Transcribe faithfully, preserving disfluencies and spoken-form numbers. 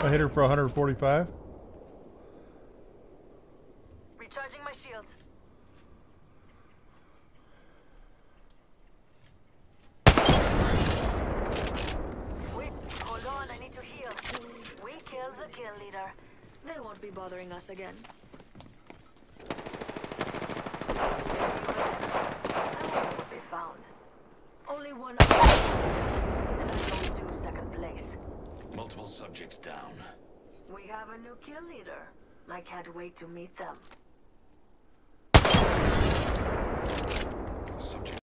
I hit her for one forty-five. Recharging my shields. Wait, hold on, I need to heal. We killed the kill leader. They won't be bothering us again. I won't be found. Only one of us. And I'm going to second place. Multiple subjects down. We have a new kill leader. I can't wait to meet them.